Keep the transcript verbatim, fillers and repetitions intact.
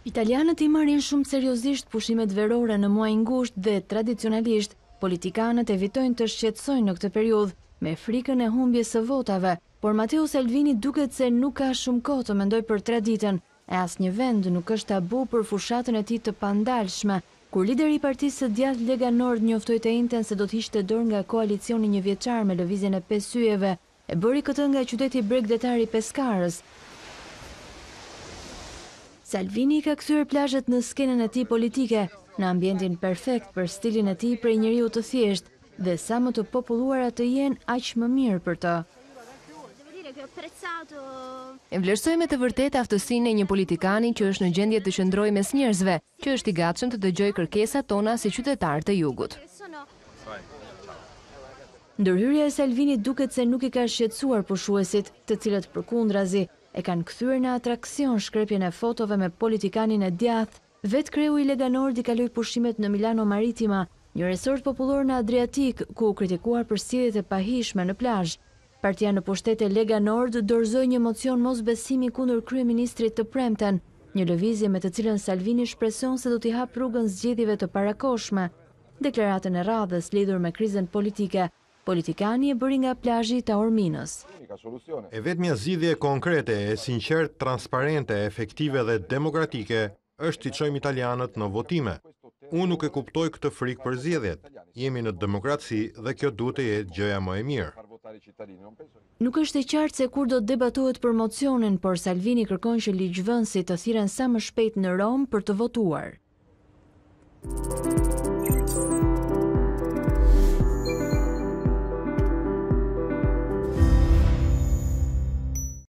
Italianët i marrin shumë seriozisht pushimet verore në muaj ngushtë dhe tradicionalisht politikanët evitojnë të shqetësojnë në këtë periudhë me frikën e humbjes së votave, por Matteo Salvini duket se nuk ka shumë kohë të mendoj për traditën e asnjë vend nuk është tabu për fushatën e tij të pandalshme. Kur lideri i partisë së djathtë Lega Nord njoftoi të njëjtën se do të hiqte dorë nga koalicioni një vjeçar me lëvizjen e pesë yjeve, e bëri këtë nga qyteti bregdetar i Peskarës. Salvini ka kthyer plazhet në skenën e tij politike, në ambientin perfekt për stilin e tij prej njeriu të thjeshtë dhe sa më të populluara të jenë, aq më mirë për të. E vlerësoj me të vërtetë aftësinë e një politikani që është në gjendje të qëndrojë mes njerëzve, që është i gatshëm të dëgjojë kërkesat tona si qytetar të Jugut. Ndërhyrja e Salvinit duket se nuk i ka shqetësuar pushuesit, të cilët përkundrazi e kanë kthyer në atraksion shkrepjen e fotove me politikanin e djathtë. Vetë kreu i Lega Nord i kaloi pushimet në Milano Maritima, një resort popullor në Adriatik, ku u kritikuar për sjelljet e pahishme në plazh. Partia në pushtet e Lega Nord dorëzoi një mocion mosbesimi kundër kryeministrit të premten, një lëvizje me të cilën Salvini shpreson se do t'i hap rrugën zgjedhjeve të parakohshme. Deklaratën e radhës lidhur me krizën politike, politikani e bëri nga plazhi i Taorminës. E vetmja zgjidhje konkrete, e sinqertë, transparente, efektive dhe demokratike është t'i çojmë italianët në votime. Unë nuk e kuptoj këtë frikë për zgjedhjet. Jemi në demokraci dhe kjo duhet të jetë gjëja më e mirë. Nuk është e qartë se kur do të debatohet për mocionin, por Salvini kërkon që ligjvënësit të thirren sa më shpejt në Rom për të votuar.